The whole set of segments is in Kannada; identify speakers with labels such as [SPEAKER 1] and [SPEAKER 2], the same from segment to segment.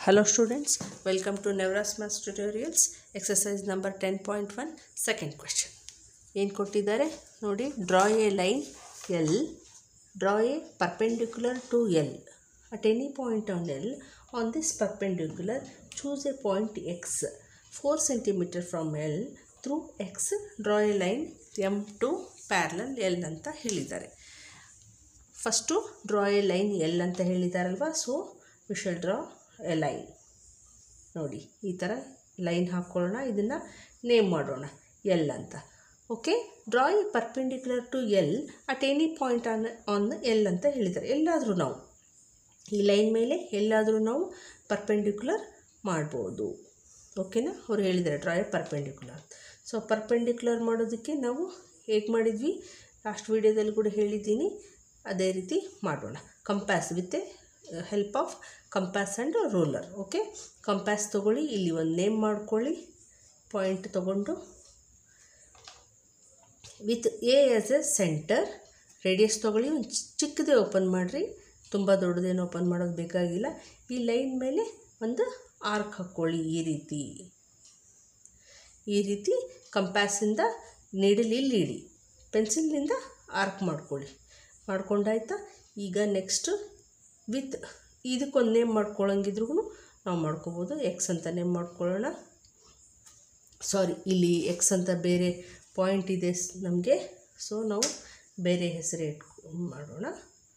[SPEAKER 1] Hello students, welcome to Nevras Maths Tutorials, exercise number 10.1, second question. ಏನು ಕೊಟ್ಟಿದ್ದಾರೆ ನೋಡಿ, draw a line L, draw a perpendicular to L at any point on L. On this perpendicular, choose a point X 4 cm from L. Through X, draw a line M to parallel L ಅಂತ ಹೇಳಿದ್ದಾರೆ. First draw a line L ಅಂತ ಹೇಳಿದಾರಲ್ವ, so we shall draw a line. ನೋಡಿ ಈ ಥರ ಲೈನ್ ಹಾಕ್ಕೊಳ್ಳೋಣ, ಇದನ್ನು ನೇಮ್ ಮಾಡೋಣ ಎಲ್ ಅಂತ. Okay, draw a perpendicular to L at any point on L ಅಂತ ಹೇಳಿದ್ದಾರೆ. ಎಲ್ಲಾದರೂ ನಾವು ಈ ಲೈನ್ ಮೇಲೆ ಎಲ್ಲಾದರೂ ನಾವು ಪರ್ಪೆಂಡಿಕ್ಯುಲರ್ ಮಾಡ್ಬೋದು. ಓಕೆನಾ, ಅವ್ರು ಹೇಳಿದ್ದಾರೆ draw a perpendicular. So perpendicular ಮಾಡೋದಕ್ಕೆ ನಾವು ಹೇಗೆ ಮಾಡಿದ್ವಿ, ಲಾಸ್ಟ್ ವೀಡಿಯೋದಲ್ಲಿ ಕೂಡ ಹೇಳಿದ್ದೀನಿ, ಅದೇ ರೀತಿ ಮಾಡೋಣ. Compass with help of compass and ruler. Okay, compass ತೊಗೊಳ್ಳಿ, ಇಲ್ಲಿ ಒಂದು ನೇಮ್ ಮಾಡ್ಕೊಳ್ಳಿ, ಪಾಯಿಂಟ್ ತೊಗೊಂಡು with A as a centre, radius ತೊಗೊಳ್ಳಿ, ಒಂದು ಚಿಕ್ಕದೇ ಓಪನ್ ಮಾಡಿರಿ, ತುಂಬ ದೊಡ್ಡದೇನು ಓಪನ್ ಮಾಡೋದು ಬೇಕಾಗಿಲ್ಲ. ಈ ಲೈನ್ ಮೇಲೆ ಒಂದು ಆರ್ಕ್ ಹಾಕ್ಕೊಳ್ಳಿ, ಈ ರೀತಿ ಕಂಪ್ಯಾಸಿಂದ ನೀಡಲ್ ಇಲ್ಲಿ ಇಡಿ, ಪೆನ್ಸಿಲ್ನಿಂದ ಆರ್ಕ್ ಮಾಡ್ಕೊಂಡಾಯ್ತಾ. ಈಗ ನೆಕ್ಸ್ಟ್ ವಿತ್ ಇದಕ್ಕೊಂದು ನೇಮ್ ಮಾಡ್ಕೊಳ್ಳೋಂಗಿದ್ರೂ ನಾವು ಮಾಡ್ಕೋಬೋದು. ಎಕ್ಸ್ ಅಂತ ನೇಮ್ ಮಾಡ್ಕೊಳ್ಳೋಣ. ಸಾರಿ, ಇಲ್ಲಿ ಎಕ್ಸ್ ಅಂತ ಬೇರೆ ಪಾಯಿಂಟ್ ಇದೆ ನಮಗೆ, ಸೊ ನಾವು ಬೇರೆ ಹೆಸರು ಮಾಡೋಣ,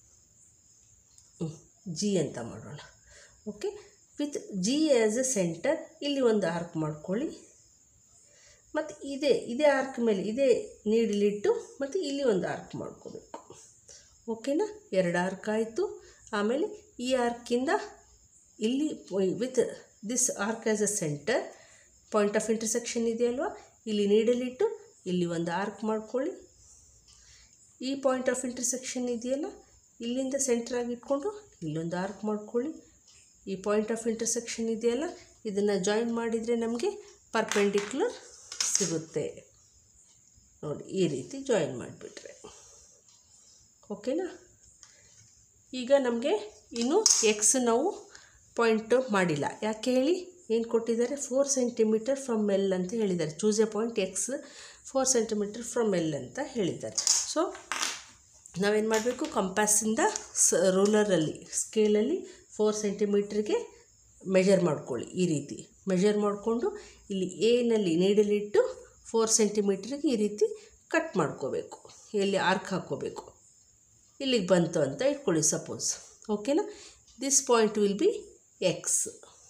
[SPEAKER 1] ಜಿ ಅಂತ ಮಾಡೋಣ. Okay, with G as a centre ಇಲ್ಲಿ ಒಂದು ಆರ್ಕ್ ಮಾಡ್ಕೊಳ್ಳಿ, ಮತ್ತು ಇದೇ ಆರ್ಕ್ ಮೇಲೆ ಇದೇ ನೀಡಲಿಟ್ಟು ಮತ್ತು ಇಲ್ಲಿ ಒಂದು ಆರ್ಕ್ ಮಾಡ್ಕೋಬೇಕು. ಓಕೆನಾ, ಎರಡು ಆರ್ಕ್ ಆಯಿತು. ಆಮೇಲೆ ಈ ಆರ್ಕಿಂದ ಇಲ್ಲಿ with this arc as a centre, point of intersection ಇದೆಯಲ್ವ, ಇಲ್ಲಿ ನೀಡಲಿಟ್ಟು ಇಲ್ಲಿ ಒಂದು ಆರ್ಕ್ ಮಾಡ್ಕೊಳ್ಳಿ. ಈ ಪಾಯಿಂಟ್ ಆಫ್ ಇಂಟರ್ಸೆಕ್ಷನ್ ಇದೆಯಲ್ಲ, ಇಲ್ಲಿಂದ ಸೆಂಟ್ರಾಗಿ ಇಟ್ಕೊಂಡು ಇಲ್ಲೊಂದು ಆರ್ಕ್ ಮಾಡ್ಕೊಳ್ಳಿ. ಈ ಪಾಯಿಂಟ್ ಆಫ್ ಇಂಟರ್ಸೆಕ್ಷನ್ ಇದೆಯಲ್ಲ, ಇದನ್ನು ಜಾಯಿನ್ ಮಾಡಿದರೆ ನಮಗೆ ಪರ್ಪೆಂಡಿಕ್ಯುಲರ್ ಸಿಗುತ್ತೆ. ನೋಡಿ ಈ ರೀತಿ ಜಾಯಿನ್ ಮಾಡಿಬಿಟ್ರೆ ಓಕೆನಾ. ಈಗ ನಮಗೆ ಇನ್ನು ಎಕ್ಸ್ ನಾವು ಪಾಯಿಂಟ್ ಮಾಡಿಲ್ಲ, ಯಾಕೆ ಹೇಳಿ, ಏನು ಕೊಟ್ಟಿದ್ದಾರೆ, 4 ಸೆಂಟಿಮೀಟರ್ ಫ್ರಮ್ ಎಲ್ ಅಂತ ಹೇಳಿದ್ದಾರೆ. Choose a point X 4 centimetre from L ಅಂತ ಹೇಳಿದ್ದಾರೆ. ಸೊ ನಾವೇನು ಮಾಡಬೇಕು, ಕಂಪ್ಯಾಸಿಂದ ರೂಲರಲ್ಲಿ ಸ್ಕೇಲಲ್ಲಿ 4 ಸೆಂಟಿಮೀಟ್ರಿಗೆ ಮೆಜರ್ ಮಾಡ್ಕೊಳ್ಳಿ. ಈ ರೀತಿ ಮೆಜರ್ ಮಾಡಿಕೊಂಡು ಇಲ್ಲಿ ಎನಲ್ಲಿ ನೀಡಲಿಟ್ಟು 4 ಸೆಂಟಿಮೀಟ್ರಿಗೆ ಈ ರೀತಿ ಕಟ್ ಮಾಡ್ಕೋಬೇಕು, ಎಲ್ಲಿ ಆರ್ಕ್ ಹಾಕ್ಕೋಬೇಕು. ಇಲ್ಲಿಗೆ ಬಂತು ಅಂತ ಇಟ್ಕೊಳ್ಳಿ ಸಪೋಸ್. ಓಕೆನಾ, this point will be X.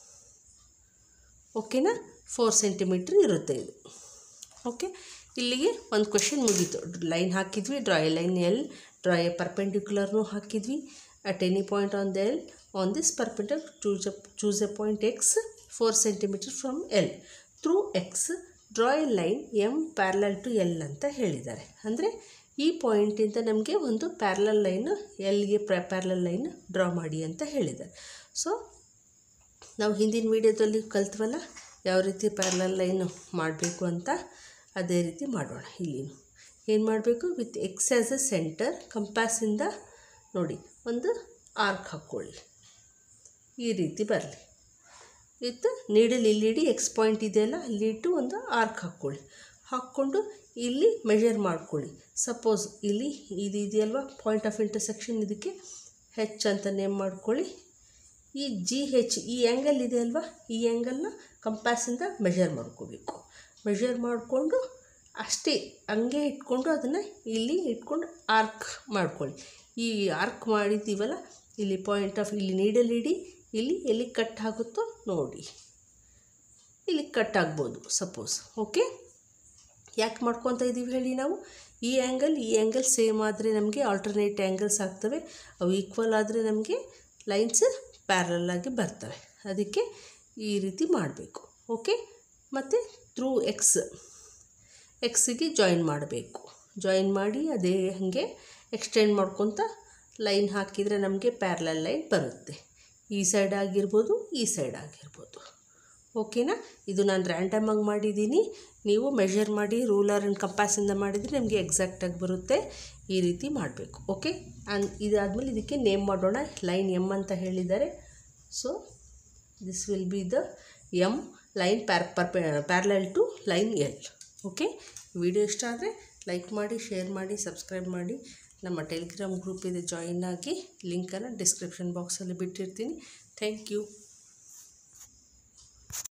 [SPEAKER 1] ಓಕೆನಾ, 4 ಸೆಂಟಿಮೀಟ್ರ್ ಇರುತ್ತೆ ಇದು. ಓಕೆ, ಇಲ್ಲಿಗೆ ಒಂದು ಕ್ವೆಶನ್ ಮುಗೀತು. ಲೈನ್ ಹಾಕಿದ್ವಿ, draw a line L, draw a ಪರ್ಪೆಂಡಿಕ್ಯುಲರ್ನೂ ಹಾಕಿದ್ವಿ. At any point on the L, on this perpendicular choose a point X 4 centimetre from L. Through X draw a line M parallel to L ಅಂತ ಹೇಳಿದ್ದಾರೆ. ಅಂದರೆ ಈ ಪಾಯಿಂಟಿಂದ ನಮಗೆ ಒಂದು ಪ್ಯಾರಲಲ್ ಲೈನು, ಎಲ್ಗೆ ಪ್ಯಾರಲಲ್ ಲೈನ್ ಡ್ರಾ ಮಾಡಿ ಅಂತ ಹೇಳಿದ್ದಾರೆ. ಸೊ ನಾವು ಹಿಂದಿನ ವೀಡಿಯೋದಲ್ಲಿ ಕಲ್ತ್ವಲ್ಲ ಯಾವ ರೀತಿ ಪ್ಯಾರಲಲ್ ಲೈನು ಮಾಡಬೇಕು ಅಂತ, ಅದೇ ರೀತಿ ಮಾಡೋಣ. ಇಲ್ಲಿನೂ ಏನು ಮಾಡಬೇಕು, with X as a centre, ಕಂಪ್ಯಾಸಿಂದ ನೋಡಿ ಒಂದು ಆರ್ಕ್ ಹಾಕ್ಕೊಳ್ಳಿ, ಈ ರೀತಿ ಬರಲಿ. ವಿತ್ ನೀಡಲ್ ಇಲ್ಲಿಡಿ, ಎಕ್ಸ್ ಪಾಯಿಂಟ್ ಇದೆಯಲ್ಲ ಅಲ್ಲಿಟ್ಟು ಒಂದು ಆರ್ಕ್ ಹಾಕ್ಕೊಂಡು ಇಲ್ಲಿ ಮೆಜರ್ ಮಾಡ್ಕೊಳ್ಳಿ. ಸಪೋಸ್ ಇಲ್ಲಿ ಇದು ಇದೆಯಲ್ವ ಪಾಯಿಂಟ್ ಆಫ್ ಇಂಟರ್ಸೆಕ್ಷನ್, ಇದಕ್ಕೆ ಹೆಚ್ ಅಂತ ನೇಮ್ ಮಾಡ್ಕೊಳ್ಳಿ. ಈ ಜಿ ಹೆಚ್ ಈ ಆ್ಯಂಗಲ್ ಇದೆ ಅಲ್ವಾ, ಈ ಆ್ಯಂಗಲ್ನ ಕಂಪ್ಯಾಸಿಂದ ಮೆಜರ್ ಮಾಡ್ಕೋಬೇಕು. ಮೆಜರ್ ಮಾಡಿಕೊಂಡು ಅಷ್ಟೇ ಹಂಗೆ ಇಟ್ಕೊಂಡು ಅದನ್ನು ಇಲ್ಲಿ ಇಟ್ಕೊಂಡು ಆರ್ಕ್ ಮಾಡ್ಕೊಳ್ಳಿ. ಈ ಆರ್ಕ್ ಮಾಡಿದ್ದೀವಲ್ಲ, ಇಲ್ಲಿ ಪಾಯಿಂಟ್ ಆಫ್ ಇಲ್ಲಿ ನೀಡಲ್ ಇಡಿ, ಇಲ್ಲಿ ಎಲ್ಲಿ ಕಟ್ ಆಗುತ್ತೋ ನೋಡಿ, ಇಲ್ಲಿ ಕಟ್ ಆಗ್ಬೋದು ಸಪೋಸ್. ಓಕೆ, ಯಾಕೆ ಮಾಡ್ಕೊತಾ ಇದ್ದೀವಿ ಹೇಳಿ, ನಾವು ಈ ಆ್ಯಂಗಲ್ ಸೇಮ್ ಆದರೆ ನಮಗೆ ಆಲ್ಟರ್ನೇಟ್ ಆ್ಯಂಗಲ್ಸ್ ಆಗ್ತವೆ, ಅವು ಈಕ್ವಲ್ ಆದರೆ ನಮಗೆ ಲೈನ್ಸ್ ಪ್ಯಾರಲಲ್ ಆಗಿ ಬರ್ತವೆ. ಅದಕ್ಕೆ ಈ ರೀತಿ ಮಾಡಬೇಕು. ಓಕೆ, ಮತ್ತು ಥ್ರೂ ಎಕ್ಸಿಗೆ ಜಾಯಿನ್ ಮಾಡಬೇಕು. ಜಾಯಿನ್ ಮಾಡಿ ಅದೇ ಹಾಗೆ ಎಕ್ಸ್ಟೆಂಡ್ ಮಾಡ್ಕೊತ ಲೈನ್ ಹಾಕಿದರೆ ನಮಗೆ ಪ್ಯಾರಲಲ್ ಲೈನ್ ಬರುತ್ತೆ. ಈ ಸೈಡ್ ಆಗಿರ್ಬೋದು, ಈ ಸೈಡ್ ಆಗಿರ್ಬೋದು. ಓಕೆನಾ, ಇದು ನಾನು ರ್ಯಾಂಡಮಾಗಿ ಮಾಡಿದ್ದೀನಿ, ನೀವು ಮೆಜರ್ ಮಾಡಿ ರೂಲರ್ ಆ್ಯಂಡ್ ಕಂಪ್ಯಾಸಿಂದ ಮಾಡಿದರೆ ನಿಮಗೆ ಎಕ್ಸಾಕ್ಟಾಗಿ ಬರುತ್ತೆ. ಈ ರೀತಿ ಮಾಡಬೇಕು. ಓಕೆ, ಇದಾದಮೇಲೆ ಇದಕ್ಕೆ ನೇಮ್ ಮಾಡೋಣ. ಲೈನ್ ಎಮ್ ಅಂತ ಹೇಳಿದ್ದಾರೆ. So this will be the M line parallel to line L. Okay, video ಇಷ್ಟ ಆದರೆ ಲೈಕ್ ಮಾಡಿ, ಶೇರ್ ಮಾಡಿ, ಸಬ್ಸ್ಕ್ರೈಬ್ ಮಾಡಿ. ನಮ್ಮ ಟೆಲಿಗ್ರಾಮ್ ಗ್ರೂಪ್ ಇದೆ, ಜಾಯಿನ್ ಆಗಿ. ಲಿಂಕನ್ನು ಡಿಸ್ಕ್ರಿಪ್ಷನ್ ಬಾಕ್ಸಲ್ಲಿ ಬಿಟ್ಟಿರ್ತೀನಿ. Thank you.